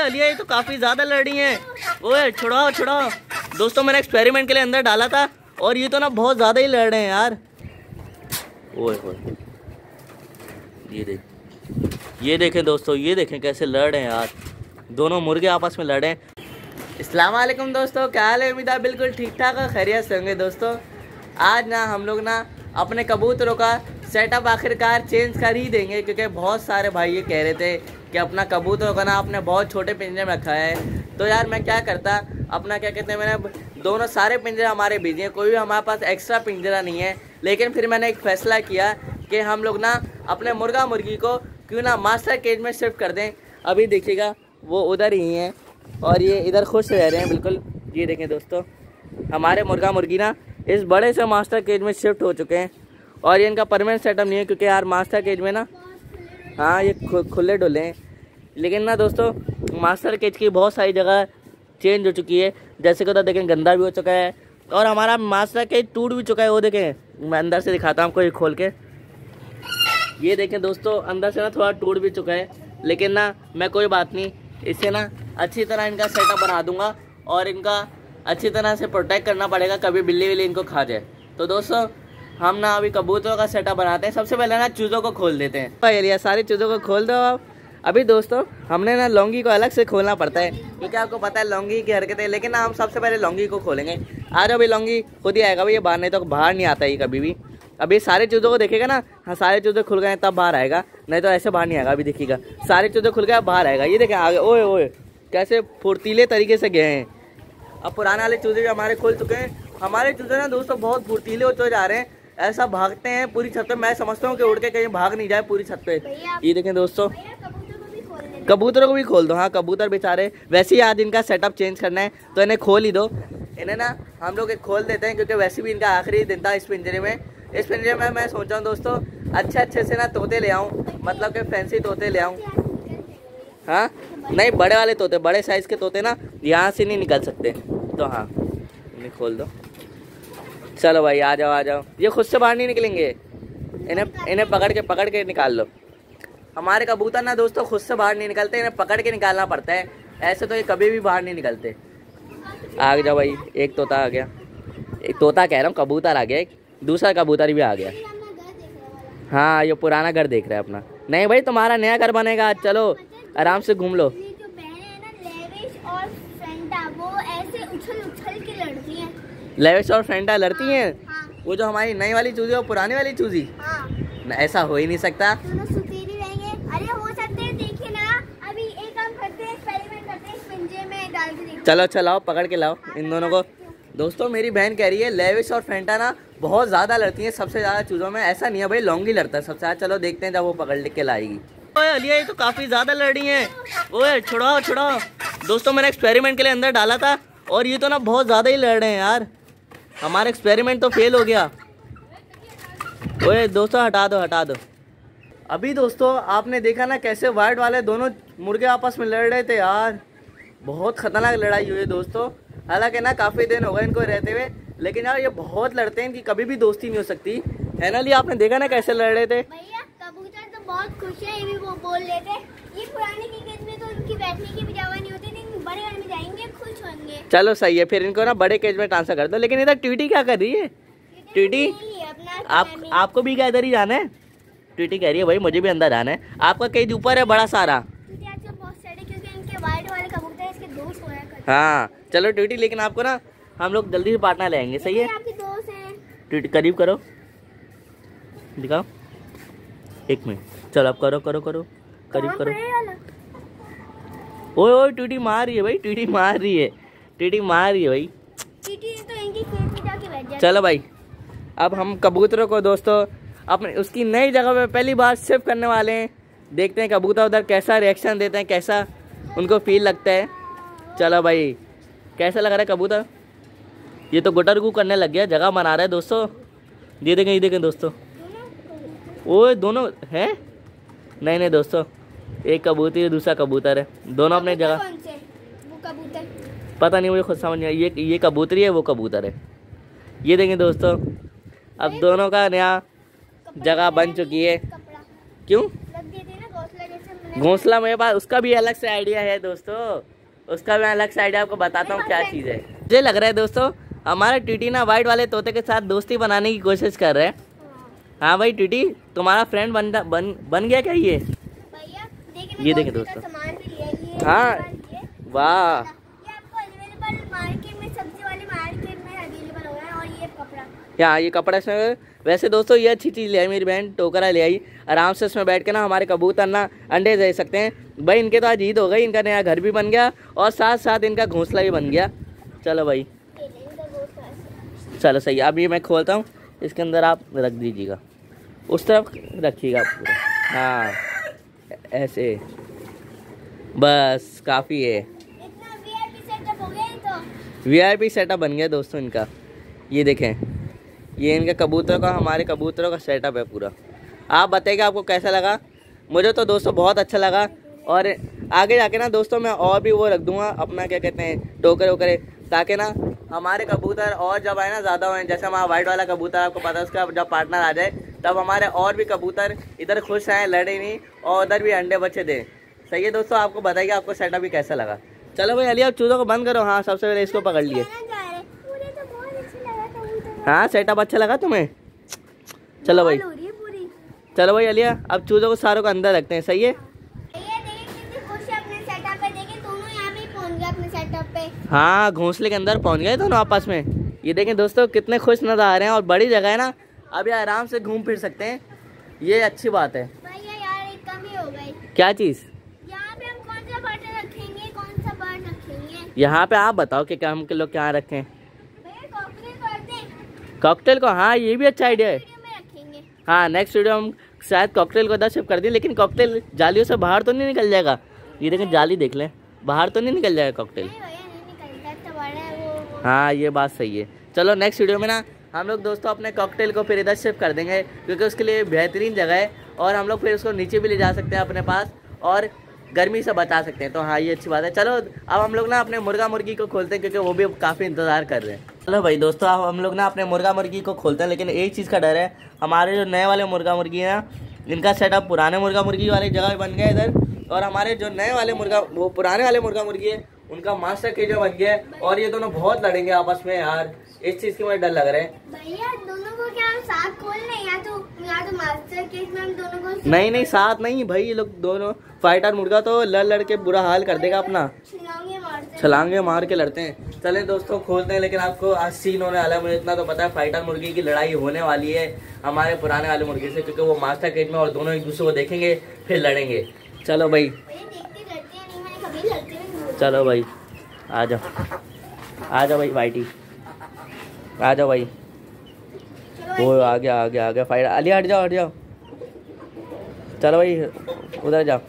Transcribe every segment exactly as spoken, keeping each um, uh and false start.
अलिया ये तो काफी ज्यादा लड़ रही हैं। ओए छुड़ाओ छुड़ाओ। दोस्तों मैंने एक्सपेरिमेंट के लिए अंदर डाला था और ये तो ना बहुत ज्यादा ही लड़ रहे हैं यार। ओए ओए ये देख ये देखें दोस्तों, ये देखें कैसे लड़ रहे हैं यार। दोनों मुर्गे आपस में लड़ रहे हैं। अस्सलाम वालेकुम दोस्तों, क्या हाल है? उम्मीद है बिल्कुल ठीक ठाक और खैरियत से होंगे। दोस्तों आज ना हम लोग ना अपने कबूतरों का सेटअप आखिरकार चेंज कर ही देंगे, क्योंकि बहुत सारे भाई ये कह रहे थे कि अपना कबूतरों का ना आपने बहुत छोटे पिंजरे में रखा है। तो यार मैं क्या करता, अपना क्या कहते हैं, मैंने दोनों सारे पिंजरे हमारे बिजी हैं, कोई भी हमारे पास एक्स्ट्रा पिंजरा नहीं है। लेकिन फिर मैंने एक फ़ैसला किया कि हम लोग ना अपने मुर्गा मुर्गी को क्यों ना मास्टर केज में शिफ्ट कर दें। अभी देखिएगा वो उधर ही हैं और ये इधर खुश रह रहे हैं बिल्कुल। ये देखें दोस्तों, हमारे मुर्गा मुर्गी ना इस बड़े से मास्टर केज में शिफ्ट हो चुके हैं और ये इनका परमानेंट सेटअप नहीं है, क्योंकि यार मास्टर केज में ना हाँ ये खुले डुले हैं। लेकिन ना दोस्तों मास्टर केज की बहुत सारी जगह चेंज हो चुकी है, जैसे कि उधर देखें गंदा भी हो चुका है और हमारा मास्टर केज टूट भी चुका है। वो देखें, मैं अंदर से दिखाता हूँ आपको, ये खोल के ये देखें दोस्तों, अंदर से ना थोड़ा टूट भी चुका है। लेकिन ना मैं कोई बात नहीं, इससे ना अच्छी तरह इनका सेटअप बना दूंगा और इनका अच्छी तरह से प्रोटेक्ट करना पड़ेगा, कभी बिल्ली विल्ली इनको खा जाए। तो दोस्तों हम ना अभी कबूतरों का सेटअप बनाते हैं। सबसे पहले ना चूज़ों को खोल देते हैं। तो ये सारी चूज़ों को खोल दो आप। अभी दोस्तों हमने ना लौंगी को अलग से खोलना पड़ता है, क्योंकि आपको पता है लौंगी की हरकतें। लेकिन ना हम सबसे पहले लौंगी को खोलेंगे। आ जाओ भाई, लौंगी खुद ही आएगा भाई, ये बाहर नहीं तो बाहर नहीं आता ये कभी भी। अभी सारे चूज़ों को देखेगा ना, हाँ सारे चूज़े खुल गए तब बाहर आएगा, नहीं तो ऐसे बाहर नहीं आएगा। अभी देखिएगा सारे चूज़े खुल गए, बाहर आएगा। ये देखें आगे, ओए ओए कैसे फुर्तीले तरीके से गए हैं। अब पुराने वाले चूज़े भी हमारे खुल चुके हैं। हमारे चूज़े ना दोस्तों बहुत फुर्तीले होते जा रहे हैं, ऐसा भागते हैं पूरी छत पे। मैं समझता हूँ कि उड़ के कहीं भाग नहीं जाए पूरी छत पे। ये देखें दोस्तों, कबूतरों को भी खोल दो। हाँ कबूतर बेचारे, वैसे ही आज इनका सेटअप चेंज करना है तो इन्हें खोल ही दो। इन्हें ना हम लोग एक खोल देते हैं, क्योंकि वैसे भी इनका आखिरी दिन था इस पिंजरे में। इस पिंजरे में मैं सोच रहा हूँ दोस्तों अच्छे अच्छे से ना तोते ले आऊँ, मतलब कि फैंसी तोते ले आऊँ। हाँ नहीं, बड़े वाले तोते, बड़े साइज़ के तोते ना यहाँ से नहीं निकल सकते। तो हाँ इन्हें खोल दो। चलो भाई आ जाओ आ जाओ, ये खुद से बाहर नहीं निकलेंगे, इन्हें इन्हें पकड़ के पकड़ के निकाल लो। हमारे कबूतर ना दोस्तों खुद से बाहर नहीं निकलते, इन्हें पकड़ के निकालना पड़ता है, ऐसे तो ये कभी भी बाहर नहीं निकलते। आ जाओ भाई, एक तोता आ गया, एक तोता कह रहा हूँ, कबूतर आ गया, एक दूसरा कबूतर भी आ गया। हाँ ये पुराना घर देख रहा है अपना। नहीं भाई तुम्हारा नया घर बनेगा, चलो आराम से घूम लो। लेविश और फेंटा लड़ती हैं? हाँ। वो जो हमारी नई वाली चूजी और पुरानी वाली चूजी? हाँ। न, ऐसा हो ही नहीं सकता। दोनों सुतीली रहेंगे। अरे हो सकते हैं, देखिए ना अभी एक काम करते हैं, एक्सपेरिमेंट करते हैं, इस पिंजरे में डाल के देखते हैं। चलो चलाओ, पकड़ के लाओ इन दोनों को। दोस्तों मेरी बहन कह रही है लेविश और फेंटा ना बहुत ज़्यादा लड़ती हैं सबसे ज़्यादा चूज़ों में। ऐसा नहीं है भाई, लौंगी लड़ता है सबसे ज़्यादा। चलो देखते हैं जब वो पकड़ के लाएगी। ओए अलिया ये तो काफ़ी ज़्यादा लड़ रही हैं। ओए छुड़ाओ छुड़ाओ। दोस्तों मैंने एक्सपेरिमेंट के लिए अंदर डाला था और ये तो ना बहुत ज़्यादा ही लड़ रहे हैं यार। हमारा एक्सपेरिमेंट तो फेल हो गया। ओए दोस्तों हटा दो हटा दो। अभी दोस्तों आपने देखा ना कैसे वाइट वाले दोनों मुर्गे आपस में लड़ रहे थे यार। बहुत खतरनाक लड़ाई हुई है दोस्तों। हालांकि ना काफ़ी दिन हो गए इनको रहते हुए, लेकिन यार ये बहुत लड़ते हैं, इनकी कभी भी दोस्ती नहीं हो सकती है ना। लिए आपने देखा ना कैसे लड़ रहे थे। भैया कबूतर तो बहुत खुश है, ये भी वो बोल रहे थे। ये पुराने की केज में तो इनकी बैठने की भी जगह नहीं होती, लेकिन बड़े घर में जाएंगे खुश होंगे। चलो सही है, फिर इनको ना बड़े केज में ट्रांसफर कर दो। लेकिन इधर ट्वीटी क्या कर रही है? ट्वीटी आप आपको भी क्या इधर ही जाना है? ट्वीटी कह रही है भाई मुझे भी अंदर जाना है। आपका केज ऊपर है बड़ा सारा। हाँ चलो ट्वीटी, लेकिन आपको ना हम लोग जल्दी से पार्टनर लेंगे, सही है? ट्वीटी करीब करो, दिखाओ एक मिनट। चलो अब करो करो करो करीब करो। ओए ओए ट्वीटी मार रही है भाई, ट्वीटी मार रही है, ट्वीटी मार रही है भाई। चलो भाई अब हम कबूतरों को दोस्तों अपने उसकी नई जगह पे पहली बार शिफ्ट करने वाले हैं। देखते हैं कबूतर उधर कैसा रिएक्शन देते हैं, कैसा उनको फील लगता है। चलो भाई कैसा लग रहा है कबूतर? ये तो गुटर गु करने लग गया, जगह बना रहा है दोस्तों। ये देखें ये देखें दोस्तों, ओए दोनों हैं? नहीं नहीं दोस्तों, एक कबूतर है दूसरा कबूतर है, दोनों अपने जगह। वो कबूतर पता नहीं, मुझे खुद समझ नहीं आया। ये ये कबूतरी है, वो कबूतर है। ये देखें दोस्तों, अब दोनों का नया जगह बन चुकी है। क्यों? घोंसला मेरे पास, उसका भी अलग से आइडिया है दोस्तों, उसका मैं अलग से आइडिया आपको बताता हूँ क्या चीज़ है। मुझे लग रहा है दोस्तों हमारा टीटी ना वाइट वाले तोते के साथ दोस्ती बनाने की कोशिश कर रहे हैं। हाँ भाई टीटी, तुम्हारा फ्रेंड बन बन बन गया क्या ये? ये देखें दोस्तों, हाँ वाह, हाँ ये कपड़ा इसमें। वैसे दोस्तों ये अच्छी चीज़ ले आई मेरी बहन, टोकरा ले आई, आराम से इसमें बैठ के ना हमारे कबूतर ना अंडे दे सकते हैं। भाई इनके तो आज ईद हो गई, इनका नया घर भी बन गया और साथ साथ इनका घोंसला भी बन गया। चलो भाई चलो सही, अब ये मैं खोलता हूँ, इसके अंदर आप रख दीजिएगा, उस तरफ रखिएगा पूरा, हाँ ऐसे बस काफ़ी है। वी आई पी सेटअप बन गया दोस्तों इनका। ये देखें, ये इनके कबूतरों का, हमारे कबूतरों का सेटअप है पूरा। आप बताइए आपको कैसा लगा? मुझे तो दोस्तों बहुत अच्छा लगा, और आगे जाके ना दोस्तों मैं और भी वो रख दूंगा अपना, क्या कहते हैं, टोकरे वोकरे, ताकि ना हमारे कबूतर और जब आए ना ज़्यादा हुए। जैसे हमारा वाइट वाला कबूतर आपको पता है, उसका जब पार्टनर आ जाए तब हमारे और भी कबूतर इधर खुश आए, लड़े नहीं और उधर भी अंडे बच्चे दें। सही है दोस्तों, आपको बताइए आपको सेटअप भी कैसा लगा। चलो भाई अलिया, चूज़ों को बंद करो। हाँ सबसे पहले इसको पकड़ लिए। हाँ सेटअप अच्छा लगा तुम्हें? चलो भाई, चलो भाई अलिया, अब चूज़ों को सारों को अंदर रखते हैं। सही है, हाँ घोंसले के अंदर पहुंच गए दोनों आपस में। ये देखें दोस्तों कितने खुश नजर आ रहे हैं, और बड़ी जगह है ना, अब ये आराम से घूम फिर सकते हैं, ये अच्छी बात है। भैया यार एक कमी हो गई। क्या चीज़? यहाँ पे हम कौन सा बर्ड रखेंगे, कौन सा बर्ड रखेंगे? यहाँ पे आप बताओ कि हम लोग क्या रखें? भैया कॉकटेल को रखते हैं। कॉकटेल को, हाँ ये भी अच्छा आइडिया है। में रखेंगे। हाँ नेक्स्ट वीडियो हम शायद कॉकटेल को इधर शिफ्ट कर दें, लेकिन कॉकटेल जालियों से बाहर तो नहीं निकल जाएगा? ये देखें जाली देख लें, बाहर तो नहीं निकल जाएगा कॉकटेल? हाँ ये बात सही है। चलो नेक्स्ट वीडियो में ना हम लोग दोस्तों अपने कॉकटेल को फिर इधर शिफ्ट कर देंगे, क्योंकि उसके लिए बेहतरीन जगह है, और हम लोग फिर उसको नीचे भी ले जा सकते हैं अपने पास, और गर्मी से बचा सकते हैं। तो हाँ ये अच्छी बात है। चलो अब हम लोग ना अपने मुर्गा मुर्गी को खोलते हैं, क्योंकि वो भी काफ़ी इंतज़ार कर रहे हैं। चलो भाई दोस्तों, अब हम लोग ना अपने मुर्गा मुर्गी को खोलते हैं, लेकिन एक चीज़ का डर है, हमारे जो नए वाले मुर्गा मुर्गी हैं ना, इनका सेटअप पुराने मुर्गा मुर्गी वाली जगह बन गया इधर, और हमारे जो नए वाले मुर्गा, वो पुराने वाले मुर्गा मुर्गी है, उनका मास्टर केज बन गया है, और ये दोनों बहुत लड़ेंगे आपस में यार, इस चीज की मुझे डर लग रहा है। भैया दोनों को क्या हम साथ खोल लें, या तो या तो मास्टर केज में हम दोनों को? नहीं नहीं साथ नहीं भाई, ये लोग दोनों फाइटर मुर्गा तो लड़ लड़ के बुरा हाल कर देगा अपना, छलांगे मार के लड़ते हैं। चले दोस्तों खोलते हैं, लेकिन आपको आज सीन होने वाला है, मुझे इतना तो पता है, फाइटर मुर्गी की लड़ाई होने वाली है हमारे पुराने वाले मुर्गे से, क्योंकि वो मास्टर केज में, और दोनों एक दूसरे को देखेंगे फिर लड़ेंगे। चलो भाई चलो भाई आ जाओ, आ जाओ भाई वाइटी, आ जाओ भाई। वो आ गया आ गया आ गया फाइटर, अली हट जाओ हट जाओ। चलो भाई उधर जाओ।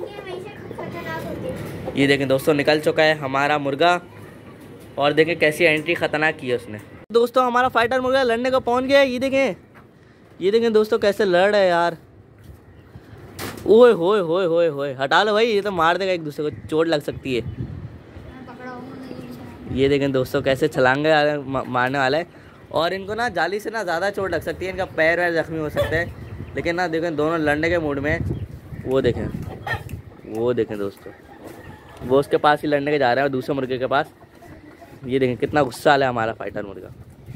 ये देखें दोस्तों निकल चुका है हमारा मुर्गा, और देखें कैसी एंट्री खतरनाक की है उसने। दोस्तों हमारा फाइटर मुर्गा लड़ने को पहुंच गया। ये देखें, ये देखें दोस्तों कैसे लड़ रहा है यार। ओए होए होए होए होए, हटा लो भाई, ये तो मार देगा एक दूसरे को, चोट लग सकती है। ये देखें दोस्तों कैसे छलांगे मारने वाला है, और इनको ना जाली से ना ज़्यादा चोट लग सकती है, इनका पैर वैर जख्मी हो सकते हैं, लेकिन ना देखें दोनों लड़ने के मूड में। वो देखें वो देखें दोस्तों, वो उसके पास ही लड़ने के जा रहे हैं, दूसरे मुर्गे के पास। ये देखें कितना गुस्सा वाला है हमारा फाइटर मुर्गा।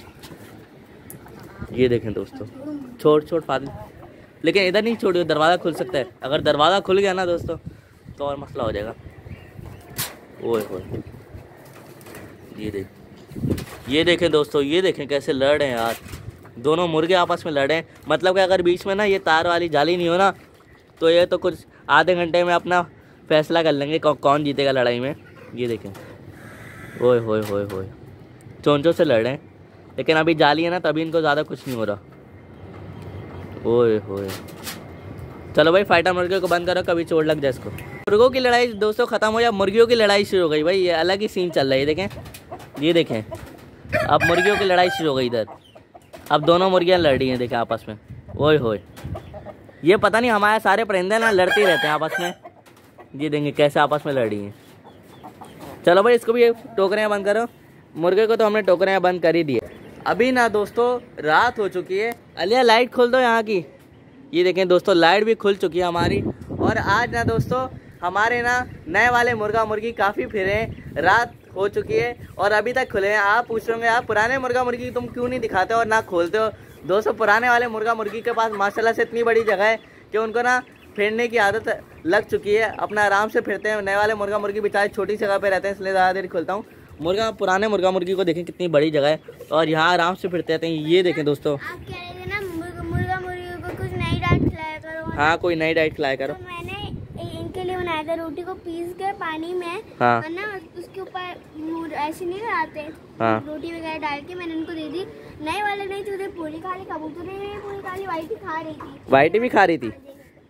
ये देखें दोस्तों, छोट छोट फादिल, लेकिन इधर नहीं छोड़िए, दरवाज़ा खुल सकता है, अगर दरवाज़ा खुल गया ना दोस्तों तो और मसला हो जाएगा। ओए ओए, ये देख ये देखें दोस्तों, ये देखें कैसे लड़ रहे हैं यार, दोनों मुर्गे आपस में लड़ रहे हैं। मतलब कि अगर बीच में ना ये तार वाली जाली नहीं हो ना, तो ये तो कुछ आधे घंटे में अपना फैसला कर लेंगे कौन जीतेगा लड़ाई में। ये देखें, ओए होए होए होए, चोंचों से लड़ रहे हैं, लेकिन अभी जाली है ना, तभी इनको ज़्यादा कुछ नहीं हो रहा। ओए होए, चलो भाई फाइटर मुर्गे को बंद करो, कभी चोट लग जाए इसको। मुर्गों की लड़ाई दोस्तों ख़त्म हो जाए, मुर्गियों की लड़ाई शुरू हो गई भाई, ये अलग ही सीन चल रहा है। ये देखें ये देखें, अब मुर्गियों की लड़ाई शुरू हो गई इधर, अब दोनों मुर्गियाँ लड़ रही हैं, देखें आपस में। ओए होए, ये पता नहीं हमारे सारे परिंदे ना लड़ते रहते हैं आपस में। ये देंगे कैसे आपस में लड़ रही हैं। चलो भाई इसको भी टोकरियाँ बंद करो, मुर्गे को तो हमने टोकरियाँ बंद कर ही दी है। अभी ना दोस्तों रात हो चुकी है, अलिया लाइट खोल दो यहाँ की। ये देखें दोस्तों लाइट भी खुल चुकी है हमारी, और आज ना दोस्तों हमारे ना नए वाले मुर्गा मुर्गी काफ़ी फिरे हैं, रात हो चुकी है और अभी तक खुले हैं। आप पूछ रहे होंगे आप पुराने मुर्गा मुर्गी तुम क्यों नहीं दिखाते और ना खोलते हो। दोस्तों पुराने वाले मुर्गा मुर्गी के पास माशाल्लाह से इतनी बड़ी जगह है कि उनको ना फिरने की आदत लग चुकी है, अपना आराम से फिरते हैं। नए वाले मुर्गा मुर्गी बेचारे छोटी जगह पे रहते हैं, इसलिए ज़्यादा देर खोलता हूँ। मुर्गा पुराने मुर्गा मुर्गी को देखें कितनी बड़ी जगह है और यहाँ आराम से फिरते रहते हैं। ये देखें दोस्तों, आप कह रहे थे ना मुर्गा मुर्गी को कुछ नई डाइट खिलाया करो। हाँ कोई नई डाइट खिलाया करो। तो मैंने इनके लिए बनाया था, रोटी को पीस के पानी में, हाँ। और ना उसके ऊपर ऐसे नहीं लगाते, हाँ। रोटी वगैरह डाल के मैंने उनको दे दी। नए वाले नहीं थे, पूरी खा ली, कबूतर नहीं पूरी खा ली, वाइटी खा रही थी। वाइटी भी खा रही थी?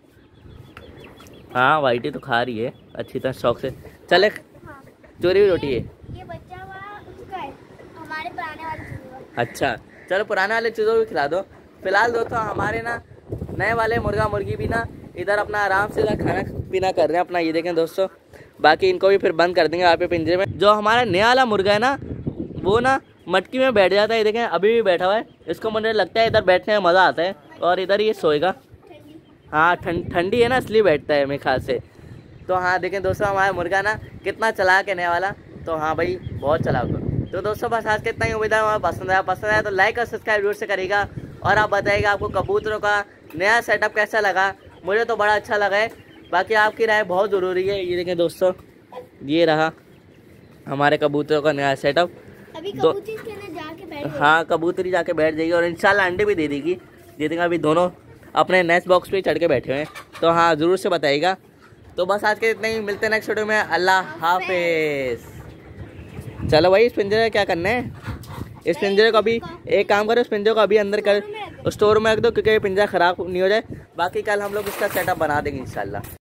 हाँ वाइटी तो खा रही है अच्छी तरह शौक से। चले हाँ। चोरी हुई रोटी है ये बच्चा हुआ उसका है, हमारे पुराने वाले चूज़ा। अच्छा चलो पुराने वाले चीज़ों को भी खिला दो। फिलहाल दोस्तों हमारे ना नए वाले मुर्गा मुर्गी भी ना इधर अपना आराम से इधर खाना पीना कर रहे हैं अपना। ये देखें दोस्तों, बाकी इनको भी फिर बंद कर देंगे यहाँ पे पिंजरे में। जो हमारा नया वाला मुर्गा है ना वो ना मटकी में बैठ जाता है। ये देखें अभी भी बैठा हुआ है, इसको मुझे लगता है इधर बैठने में मज़ा आता है और इधर ये सोएगा। हाँ ठंड ठंडी है ना इसलिए बैठता है मेरे ख्याल से। तो हाँ देखें दोस्तों हमारा मुर्गा ना कितना चलाक है नया वाला। तो हाँ भाई बहुत चलाक हो। तो दोस्तों बस आज के इतना ही, उम्मीद है हमें पसंद आया। पसंद आया तो लाइक और सब्सक्राइब जरूर से करिएगा और आप बताइएगा आपको कबूतरों का नया सेटअप कैसा लगा। मुझे तो बड़ा अच्छा लगा है, बाकी आपकी राय बहुत ज़रूरी है। ये देखें दोस्तों, ये रहा हमारे कबूतरों का नया सेटअप। अभी कबूतरी के अंदर जाके बैठ जाएगी। हाँ कबूतरी जाके बैठ जाएगी और इंशाल्लाह अंडे भी दे देगी। ये देखें अभी दोनों अपने नेस्ट बॉक्स पे चढ़ के बैठे हुए हैं। तो हाँ ज़रूर से बताइएगा। तो बस आज के इतना ही, मिलते हैं नेक्स्ट वीडियो में। अल्लाह हाफिज़। चलो भाई इस पिंजरे का क्या करना है, इस पिंजरे को अभी एक काम करो, इस पिंजरे को अभी अंदर कर स्टोर में रख दो क्योंकि ये पिंजरा ख़राब नहीं हो जाए। बाकी कल हम लोग इसका सेटअप बना देंगे इंशाल्लाह।